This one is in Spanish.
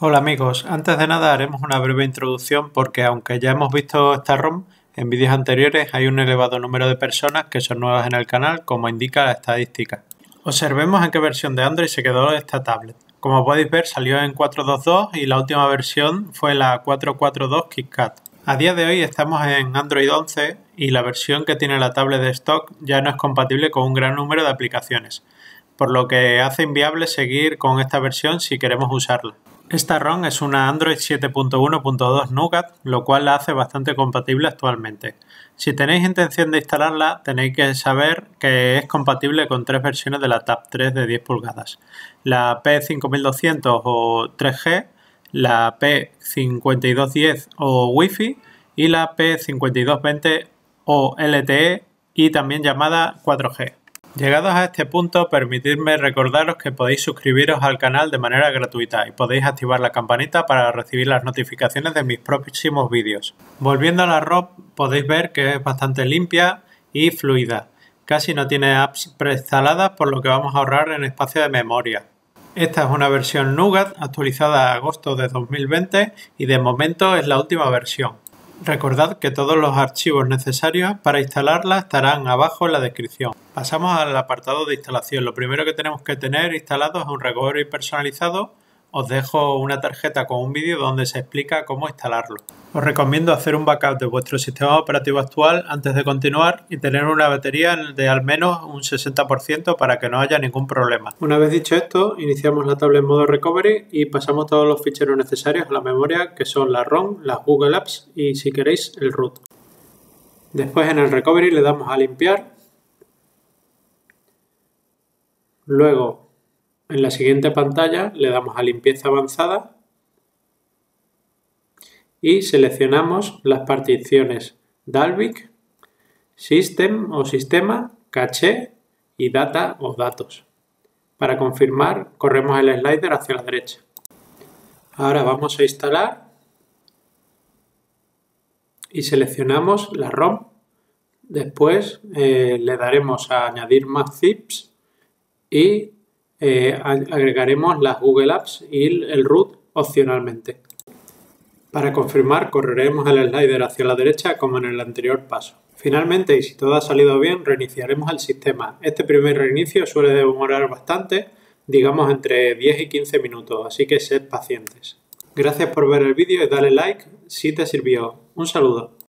Hola amigos, antes de nada haremos una breve introducción porque aunque ya hemos visto esta ROM en vídeos anteriores, hay un elevado número de personas que son nuevas en el canal, como indica la estadística. Observemos en qué versión de Android se quedó esta tablet. Como podéis ver, salió en 4.2.2 y la última versión fue la 4.4.2 KitKat. A día de hoy estamos en Android 11 y la versión que tiene la tablet de stock ya no es compatible con un gran número de aplicaciones, por lo que hace inviable seguir con esta versión si queremos usarla. Esta ROM es una Android 7.1.2 Nougat, lo cual la hace bastante compatible actualmente. Si tenéis intención de instalarla, tenéis que saber que es compatible con tres versiones de la Tab 3 de 10 pulgadas. La P5200 o 3G, la P5210 o Wi-Fi y la P5220 o LTE y también llamada 4G. Llegados a este punto, permitidme recordaros que podéis suscribiros al canal de manera gratuita y podéis activar la campanita para recibir las notificaciones de mis próximos vídeos. Volviendo a la ROM, podéis ver que es bastante limpia y fluida. Casi no tiene apps preinstaladas, por lo que vamos a ahorrar en espacio de memoria. Esta es una versión Nougat actualizada a agosto de 2020 y de momento es la última versión. Recordad que todos los archivos necesarios para instalarla estarán abajo en la descripción. Pasamos al apartado de instalación. Lo primero que tenemos que tener instalado es un recovery personalizado. Os dejo una tarjeta con un vídeo donde se explica cómo instalarlo. Os recomiendo hacer un backup de vuestro sistema operativo actual antes de continuar y tener una batería de al menos un 60% para que no haya ningún problema. Una vez dicho esto, iniciamos la tablet en modo recovery y pasamos todos los ficheros necesarios a la memoria, que son la ROM, las Google Apps y, si queréis, el root. Después en el recovery le damos a limpiar. Luego, en la siguiente pantalla le damos a limpieza avanzada y seleccionamos las particiones Dalvik, System o Sistema, Caché y Data o Datos. Para confirmar, corremos el slider hacia la derecha. Ahora vamos a instalar y seleccionamos la ROM. Después le daremos a añadir más zips y agregaremos las Google Apps y el root opcionalmente. Para confirmar, correremos el slider hacia la derecha como en el anterior paso. Finalmente, y si todo ha salido bien, reiniciaremos el sistema. Este primer reinicio suele demorar bastante, digamos entre 10 y 15 minutos, así que sed pacientes. Gracias por ver el vídeo y dale like si te sirvió. Un saludo.